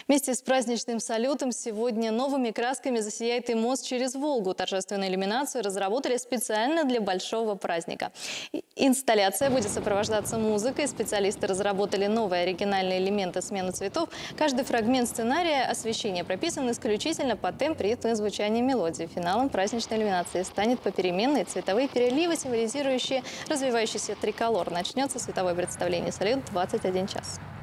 Вместе с праздничным салютом сегодня новыми красками засияет и мост через Волгу. Торжественную иллюминацию разработали специально для большого праздника. Инсталляция будет сопровождаться музыкой. Специалисты разработали новые оригинальные элементы смены цветов. Каждый фрагмент сценария освещения прописан исключительно по темп, ритму и звучанию мелодии. Финалом праздничной иллюминации станет попеременные цветовые переливы, символизирующие развивающийся триколор. Начнется световое представление «Салют» в 21 час.